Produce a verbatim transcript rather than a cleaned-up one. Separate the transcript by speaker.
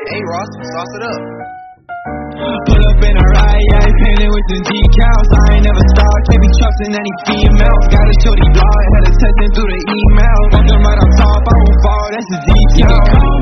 Speaker 1: Hey Ross, sauce it up.
Speaker 2: Pull up in a ride, yeah, I painted with the decals. I ain't never stopped, can't be trusting any female. Got a shorty blog, had her texting through the email. Walking right on top, I won't fall, that's the detail.